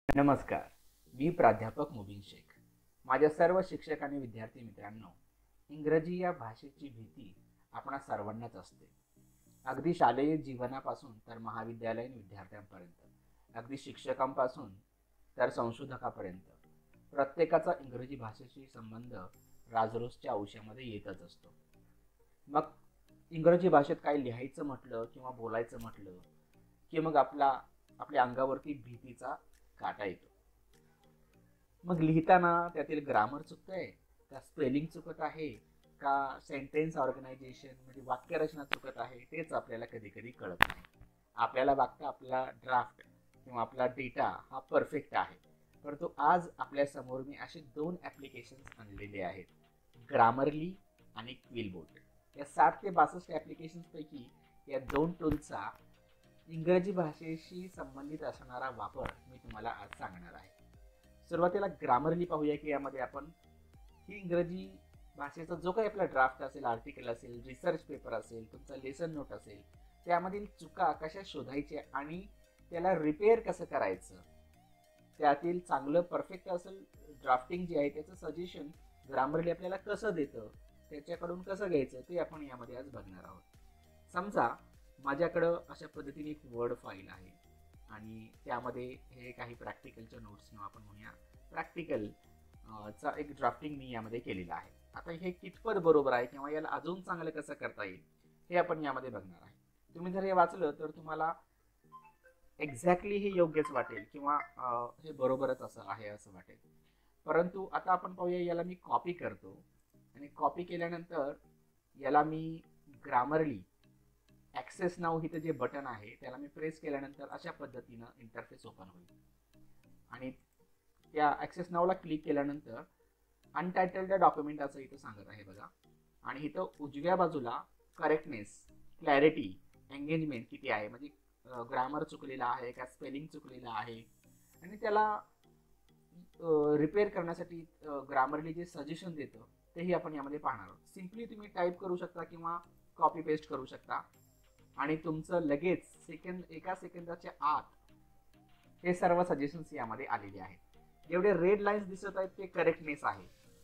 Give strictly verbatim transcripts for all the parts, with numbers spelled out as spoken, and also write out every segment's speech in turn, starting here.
नमस्कार, मी प्राध्यापक मुबीन शेख. माझ्या सर्व शिक्षक आणि विद्यार्थी मित्रांनो, इंग्रजी या भाषेची भीती आपणा सर्वांनाच असते. अगदी शालेय जीवनापासून तर महाविद्यालयीन विद्यार्थ्यांपर्यंत, अगदी शिक्षकांपासून तर संशोधकापर्यंत प्रत्येकाचा इंग्रजी भाषेशी संबंध राजरोसच्या आयुष्यामध्ये येतच असतो. मग इंग्रजी भाषेत काय लिहायचं म्हटलं किंवा बोलायचं म्हटलं की मग आपला आपल्या अंगावरती भीतीचा काटा येतो. मग लिहिताना त्यातील ग्रामर चुकतंय का, स्पेलिंग चुकत आहे का, सेंटेन्स ऑर्गनायझेशन म्हणजे वाक्यरचना चुकत आहे, तेच आपल्याला कधी कधी कळत नाही. आपल्याला वाटतं आपला ड्राफ्ट किंवा आपला डेटा हा परफेक्ट आहे, परंतु आज आपल्या समोर मी असे दोन ॲप्लिकेशन्स आणलेले आहेत, ग्रामरली आणि क्विलबोट. या साठ ते बासष्ट ॲप्लिकेशन्सपैकी या दोन टूलचा इंग्रजी भाषेशी संबंधित असणारा वापर मी तुम्हाला आज सांगणार आहे. सुरुवातीला ग्रामरली पाहूया की यामध्ये आपण ही इंग्रजी भाषेचा जो काही आपला ड्राफ्ट असेल, आर्टिकल असेल, रिसर्च पेपर असेल, तुमचा लेसन नोट असेल, त्यामधील चुका कशा शोधायच्या आणि त्याला रिपेअर कसं करायचं, त्यातील चांगलं परफेक्ट असेल ड्राफ्टिंग जे आहे त्याचं सजेशन ग्रामरली आपल्याला कसं देतं, त्याच्याकडून कसं घ्यायचं ते आपण यामध्ये आज बघणार आहोत. समजा माझ्याकडं अशा पद्धतीने एक वर्ड फाईल आहे आणि त्यामध्ये हे काही प्रॅक्टिकलच्या नोट्स किंवा आपण म्हणूया प्रॅक्टिकल चा एक ड्राफ्टिंग मी यामध्ये केलेला आहे. आता हे कितपत बरोबर आहे किंवा याला अजून चांगलं कसं करता येईल हे आपण यामध्ये बघणार आहे. तुम्ही जर हे वाचलं तर तुम्हाला एक्झॅक्टली हे योग्यच वाटेल किंवा हे बरोबरच असं आहे असं वाटेल. परंतु आता आपण पाहूया, याला मी कॉपी करतो आणि कॉपी केल्यानंतर याला मी ग्रामरली ॲक्सेस नाव इथं जे बटन आहे त्याला मी प्रेस केल्यानंतर अशा पद्धतीनं इंटरफेस ओपन होईल आणि त्या ॲक्सेस नावला क्लिक केल्यानंतर अनटायटल्ड डॉक्युमेंट असं इथं सांगत आहे बघा. आणि इथं उजव्या बाजूला करेक्टनेस, क्लॅरिटी, एंगेजमेंट किती आहे, म्हणजे ग्रामर चुकलेला आहे का, स्पेलिंग चुकलेला आहे, आणि त्याला रिपेअर करण्यासाठी ग्रामरली जे सजेशन देतं तेही आपण यामध्ये पाहणार आहोत. सिम्पली तुम्ही टाईप करू शकता किंवा कॉपी पेस्ट करू शकता आणि तुमचं लगेच सेकंद एका सेकंदाच्या आत हे सर्व सजेशन्स यामध्ये आलेले आहेत. जेवढे रेड लाईन्स दिसत आहेत ते करेक्टनेस आहे.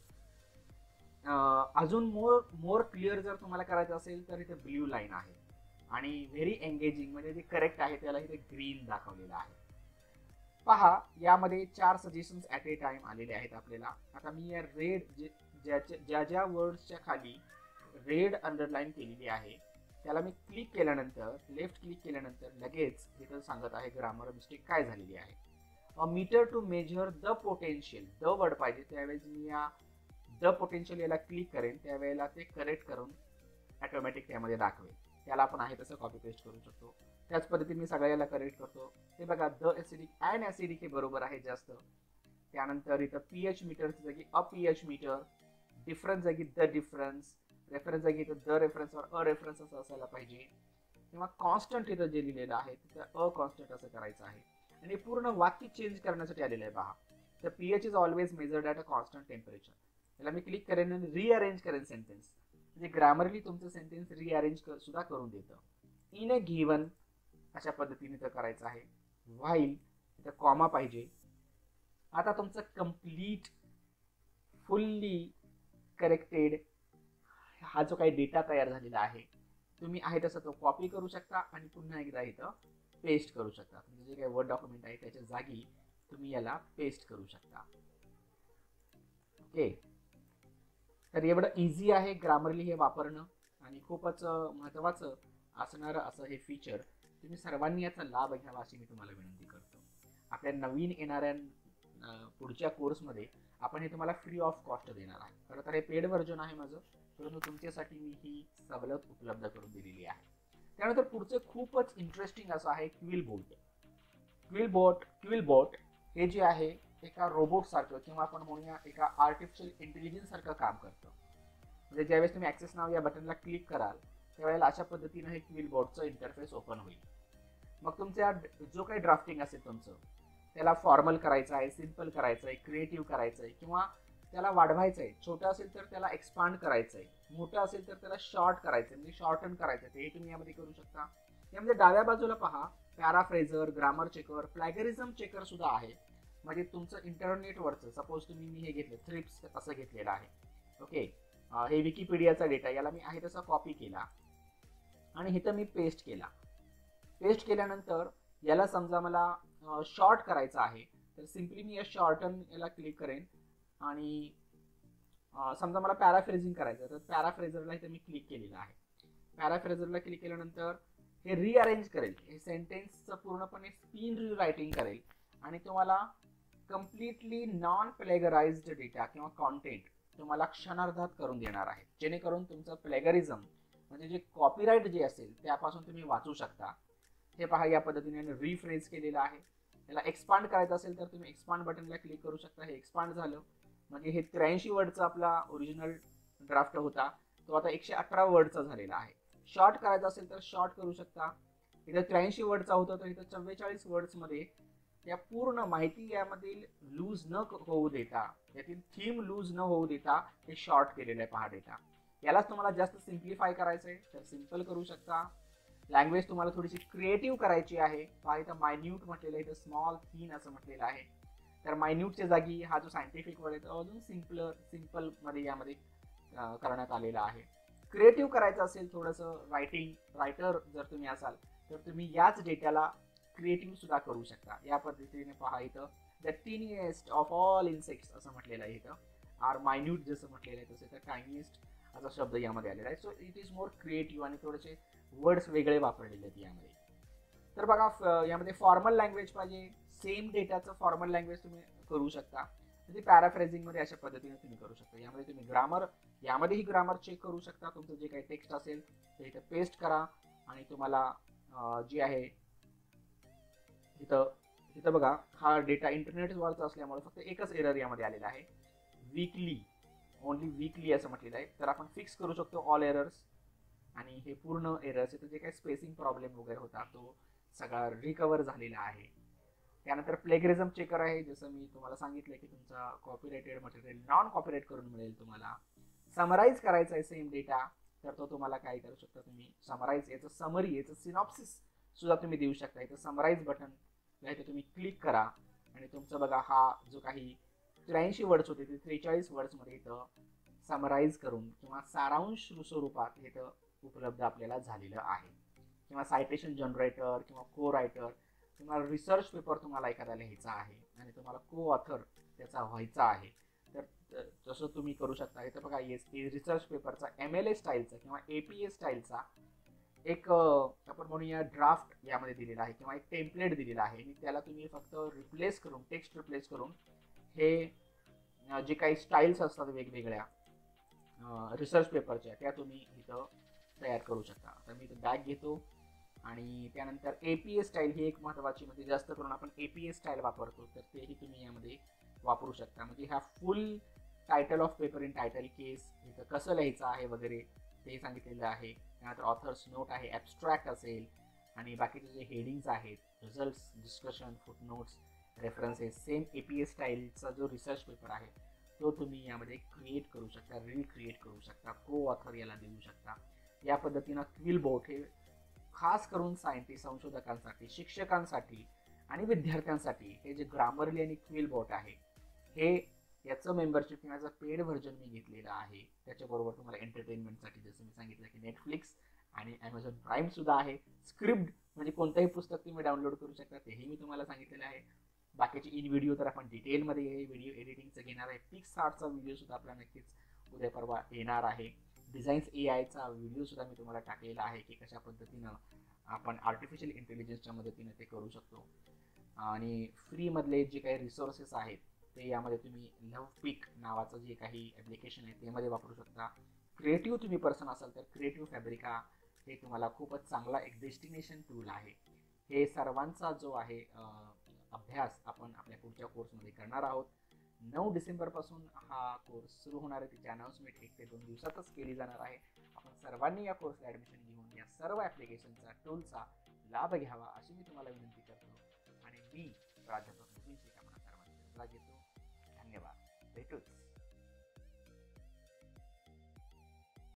अजून मोर मोर क्लिअर जर तुम्हाला करायचं असेल तर इथे ब्ल्यू लाईन आहे आणि व्हेरी एंगेजिंग म्हणजे जे करेक्ट आहे त्याला इथे ग्रीन दाखवलेलं आहे. पहा, यामध्ये चार सजेशन्स ॲट ए टाइम आलेले आहेत आपल्याला. आता मी या रेड जे ज्याच्या ज्या ज्या वर्ड्सच्या खाली रेड अंडरलाईन केलेली आहे त्याला मी क्लिक केल्यानंतर, लेफ्ट क्लिक केल्यानंतर लगेच इथं सांगत आहे ग्रामर मिस्टेक काय झालेली आहे. A meter to measure the potential, the word पाहिजे त्यावेळेस मी या द पोटेन्शियल याला क्लिक करेन, त्यावेळेला ते करेक्ट करून ऑटोमॅटिक त्यामध्ये दाखवेल. त्याला आपण आहे तसं कॉपी पेस्ट करू शकतो. त्याच पद्धतीने मी सगळ्याला करेक्ट करतो. ते बघा, द ॲसिडिक अँड ॲसिडिक हे बरोबर आहे जास्त. त्यानंतर इथं पी एच मीटरची जागी a P H meter, difference जागी द डिफरन्स, रेफरन्स जागी इथं द रेफरन्सवर अ रेफरन्स असं असायला पाहिजे, किंवा कॉन्स्टंट इथं जे लिहिलेलं आहे तिथं अ कॉन्स्टंट असं करायचं आहे. आणि पूर्ण वाक्य चेंज करण्यासाठी आलेलं आहे पहा. तर P H is always measured at a constant temperature. त्याला मी क्लिक करेन आणि रिअरेंज करेन सेंटेन्स, म्हणजे ग्रामरली तुमचं सेंटेन्स रिअरेंज सुद्धा करून देतं. इन अ गिवन अशा पद्धतीने तर करायचं आहे. व्हाईल इथं कॉमा पाहिजे. आता तुमचं कम्प्लीट फुल्ली करेक्टेड हा जो काही डेटा तयार झालेला आहे तुम्ही आहे तसं तो कॉपी करू शकता आणि पुन्हा एकदा इथं पेस्ट करू शकता. म्हणजे जे काही वर्ड डॉक्युमेंट आहे त्याच्या जागी तुम्ही याला पेस्ट करू शकता. ओके, तर एवढं इझी आहे ग्रामरली हे वापरणं आणि खूपच महत्त्वाचं असणारं असं हे फीचर. तुम्ही सर्वांनी याचा लाभ घ्यावा अशी मी तुम्हाला विनंती करतो. आपल्या नवीन येणाऱ्या पुढच्या कोर्समध्ये आपण हे तुम्हाला फ्री ऑफ कॉस्ट देणार आहे. खरं तर हे पेड व्हर्जन आहे माझं, परंतु तुमच्यासाठी मी ही सवलत उपलब्ध करून दिलेली आहे. त्यानंतर पुढचं खूपच इंटरेस्टिंग असं आहे क्विलबोट. क्विलबोट क्विलबोट हे जे आहे एका रोबोट सारखं किंवा आपण म्हणूया एका आर्टिफिशियल इंटेलिजन्स सारखं काम करतं. म्हणजे ज्यावेळेस तुम्ही ॲक्सेस नाव या बटनला क्लिक कराल त्यावेळेला अशा पद्धतीनं हे क्विलबोटचं इंटरफेस ओपन होईल. मग तुमच्या जो काही ड्राफ्टिंग असेल तुमचं त्याला फॉर्मल करायचं आहे, सिम्पल करायचं आहे, क्रिएटिव्ह करायचं आहे, किंवा त्याला वाढवायचं आहे, छोटं असेल तर त्याला एक्सपांड करायचं आहे, मोठं असेल तर त्याला शॉर्ट करायचं आहे, म्हणजे शॉर्टन करायचं आहे, ते तुम्ही यामध्ये करू शकता. यामध्ये डाव्या बाजूला पहा paraphraser, grammar checker, plagiarism checker सुद्धा आहे. म्हणजे तुमचं इंटरनेटवरचं, सपोज तुम्ही मी हे घेतलं थ्रिप्स असं घेतलेलं आहे, ओके, हे विकिपीडियाचा डेटा, याला मी आहे तसा कॉपी केला आणि इथं मी पेस्ट केला. पेस्ट केल्यानंतर याला समजा मला शॉर्ट करायचं आहे, तर सिम्पली मी या शॉर्टन याला क्लिक करेन आणि समजा मला पॅराफ्रेझिंग करायचं, तर पॅराफ्रेझरला इथे मी क्लिक केलेलं आहे. पॅराफ्रेझरला क्लिक केल्यानंतर हे रिअरेंज करेल, हे सेंटेन्सचं पूर्णपणे स्पिन रिरायटिंग करेल आणि तुम्हाला कम्प्लिटली नॉन प्लेगराइज्ड डेटा किंवा कॉन्टेंट तुम्हाला क्षणार्धात करून देणार आहे, जेणेकरून तुमचं प्लेगरिझम म्हणजे जे कॉपीराईट जे असेल त्यापासून तुम्ही वाचू शकता. हे पहा, या पद्धतीने रिफ्रेज केलेलं आहे. याला एक्सपांड करायचं असेल तर तुम्ही एक्सपांड बटनला क्लिक करू शकता. हे एक्सपांड झालं म्हणजे हे त्र्याऐंशी वर्डचा आपला ओरिजिनल ड्राफ्ट होता, तो आता एकशे अठरा वर्डचा झालेला आहे. शॉर्ट करायचा असेल तर शॉर्ट करू शकता. इथं त्र्याऐंशी वर्डचा होता तर इथं चव्वेचाळीस वर्ड्समध्ये या पूर्ण माहिती यामधील लूज न होऊ देता, यातील थीम लूज न होऊ देता हे शॉर्ट केलेलं आहे पहा डेटा. यालाच तुम्हाला जास्त सिम्प्लिफाय करायचं आहे तर सिम्पल करू शकता. लँग्वेज तुम्हाला थोडीशी क्रिएटिव्ह करायची आहे, पहा इथं मायन्यूट म्हटलेलं आहे, इथं स्मॉल थीन असं म्हटलेलं आहे. तर मायन्यूटच्या जागी हा जो सायंटिफिक वर्ड आहे तो अजून सिम्पल सिम्पल मध्ये यामध्ये करण्यात आलेला आहे. क्रिएटिव्ह करायचं असेल थोडंसं रायटिंग रायटर जर तुम्ही असाल तर तुम्ही याच डेटाला क्रिएटिव्ह सुद्धा करू शकता. या पद्धतीने पहा इथं the tiniest of all insects असं म्हटलेलं आहे, इथं आर मायन्यूट जसं म्हटलेलं आहे तसं तर टायनिएस्ट असा शब्द यामध्ये आलेला आहे. So it is more creative आणि थोडेसे वर्ड्स वेगळे वापरलेले आहेत यामध्ये. तर बघा यामध्ये फॉर्मल लँग्वेज पाहिजे, सेम डेटाचं फॉर्मल लँग्वेज तुम्ही करू शकता, म्हणजे पॅराफ्रेझिंगमध्ये अशा पद्धतीने तुम्ही करू शकता. यामध्ये तुम्ही ग्रामर, यामध्येही ग्रामर चेक करू शकता. तुमचं जे काही टेक्स्ट असेल ते इथं पेस्ट करा आणि तुम्हाला जी आहे इथं इथं बघा हा डेटा इंटरनेटवरचा असल्यामुळे फक्त एकच एरर यामध्ये आलेला आहे, वीकली, ओनली वीकली असं म्हटलेलं आहे. तर आपण फिक्स करू शकतो ऑल एरर्स आणि हे पूर्ण एरर्स इथं जे काही स्पेसिंग प्रॉब्लेम वगैरे होता तो सगळा रिकवर झालेला आहे. त्यानंतर प्लेगरिझम चेकर आहे, जसं मी तुम्हाला सांगितलं की तुमचा कॉपीराइटेड मटेरियल नॉन कॉपीराइट करून मिळेल. तुम्हाला समराईज करायचा आहे सेम डेटा, तर तो तुम्हाला काय करू शकता, तुम्ही समराईज याचं समरी याचं सिनॉप्सिस सुद्धा तुम्ही देऊ शकता. इथं समराईज बटन इथे तुम्ही क्लिक करा आणि तुमचं बघा हा जो काही त्र्याऐंशी वर्ड्स होते ते त्रेचाळीस वर्ड्समध्ये इथं समराईज करून किंवा सारांश स्वरूपात इथं उपलब्ध आपल्याला झालेलं आहे. किंवा सायटेशन जनरेटर किंवा को रायटर, तुम्हाला रिसर्च पेपर तुम्हाला एखादा लिहायचा आहे आणि तुम्हाला को ऑथर त्याचा व्हायचा आहे, तर जसं तुम्ही करू शकता. इथं बघा एस रिसर्च पेपरचा एम एल ए स्टाईलचा किंवा ए पी ए स्टाईलचा एक आपण म्हणूया ड्राफ्ट यामध्ये दिलेला आहे किंवा एक टेम्पलेट दिलेला आहे आणि त्याला तुम्ही फक्त रिप्लेस करून टेक्स्ट रिप्लेस करून हे जे काही स्टाईल्स असतात वेगवेगळ्या रिसर्च पेपरच्या त्या तुम्ही इथं तयार करू शकता. तर मी इथं बॅक घेतो आणि त्यानंतर ए पी ए स्टाईल ही एक महत्त्वाची, म्हणजे जास्त करून आपण ए पी ए स्टाईल वापरतो तर तेही तुम्ही यामध्ये वापरू शकता. म्हणजे ह्या full title of paper in title case इथं कसं लिहायचं आहे वगैरे ते सांगितलेलं आहे. त्यानंतर ऑथर्स नोट आहे, ॲब्स्ट्रॅक्ट असेल आणि बाकीचे जे हेडिंग्स आहेत, results, discussion, footnotes, references, same A P A स्टाईलचा जो रिसर्च पेपर आहे तो तुम्ही यामध्ये क्रिएट करू शकता, रिक्रिएट करू शकता, को ऑथर याला देऊ शकता. या पद्धतीनं क्विलबॉट हे खास करून सायंटिस्ट, संशोधकांसाठी, शिक्षकांसाठी आणि विद्यार्थ्यांसाठी हे जे ग्रामरली आणि क्विलबॉट आहे हे याचं मेंबरशिप किंवा याचं पेड व्हर्जन मी घेतलेलं आहे. त्याच्याबरोबर तुम्हाला एंटरटेनमेंटसाठी जसं मी सांगितलं की नेटफ्लिक्स आणि ॲमेझॉन प्राईम सुद्धा आहे. स्क्रिप्ट म्हणजे कोणतंही पुस्तक तुम्ही डाउनलोड करू शकता तेही मी तुम्हाला सांगितलेलं आहे. बाकीचे इन व्हिडिओ तर आपण डिटेलमध्ये हे व्हिडिओ एडिटिंगचं घेणार आहे. पिक्स आर्टचा व्हिडिओ सुद्धा आपला नक्कीच उद्या परवा येणार आहे. डिझाईन्स ए आयचा व्हिडिओ सुद्धा मी तुम्हाला टाकलेला आहे की कशा पद्धतीनं आपण आर्टिफिशियल इंटेलिजन्सच्या मदतीने ते करू शकतो. आणि फ्रीमधले जे काही रिसोर्सेस आहेत ते यामध्ये तुम्ही लव्ह पिक नावाचं जे काही ॲप्लिकेशन आहे त्यामध्ये वापरू शकता. क्रिएटिव्ह तुम्ही पर्सन असाल तर क्रिएटिव्ह फॅब्रिका हे तुम्हाला खूपच चांगला एक डेस्टिनेशन टूल आहे. हे सर्वांचा जो आहे अभ्यास आपण आपल्या पुढच्या कोर्समध्ये करणार आहोत. नऊ डिसेंबरपासून हा कोर्स सुरू होणार आहे. त्याची अनाऊन्समेंट एक ते दोन दिवसातच केली जाणार आहे. आपण सर्वांनी या कोर्सला ॲडमिशन घेऊन या सर्व ॲप्लिकेशनचा टूलचा लाभ घ्यावा अशी मी तुम्हाला विनंती करतो आणि मी प्राध्यापक मुबीन शेख आपणा सर्वांची रजा घेतो. धन्यवाद. भेटूच.